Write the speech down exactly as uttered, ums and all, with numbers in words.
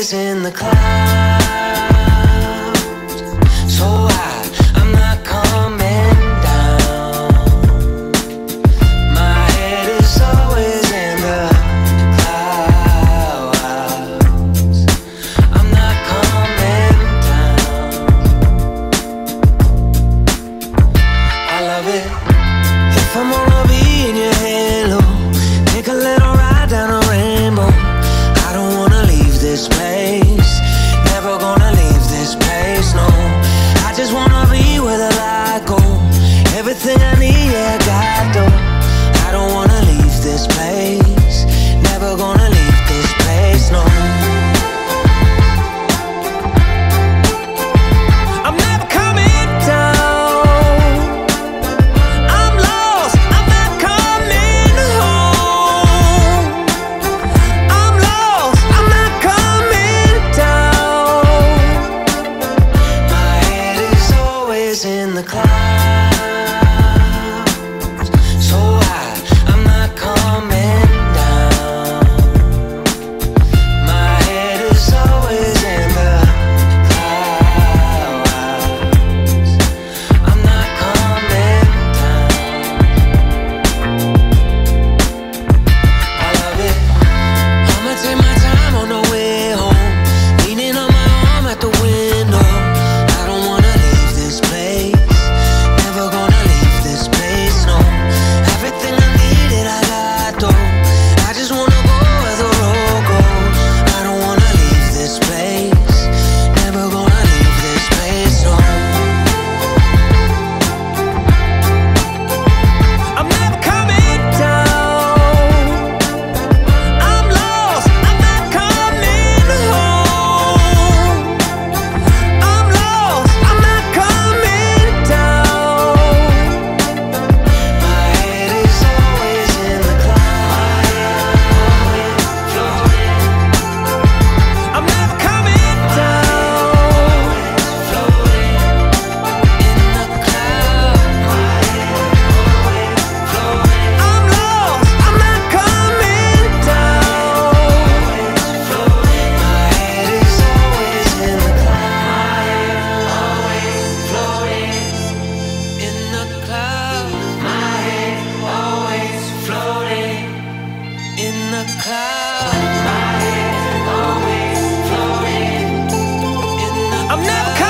always in the clouds, so high, I'm not coming down. My head is always in the clouds, I'm not coming down. I love it if I'm gonna be in your halo, take a little ride down a rainbow. I don't wanna leave this place, never gonna leave this place, no. I just wanna be where the light go, everything I need, yeah, God, though. I don't wanna leave this place, never gonna leave this place, no. I'm never coming down, I'm lost, I'm not coming home. I'm lost, I'm not coming down. My head is always in the clouds, so high, I'm not coming down. My head is always in the clouds, I'm not coming down. I love it. I'ma take my time on the way home, leaning on my arm at the window. I don't wanna leave this place, never gonna leave this place, no. Everything I needed, I got, though. I just wanna go where the road goes. I don't wanna leave this place, never gonna leave this place, no. I'm never coming down, I'm lost, I'm not coming home. I'm lost, I'm not coming down. My head is always in the clouds, floating. I'm never coming down, floating in the clouds. My head always floating. I'm lost, I'm not coming down, floating. My head is always in the clouds, always floating in the clouds. My head always floating in the clouds. My head always floating in the clouds. I'm never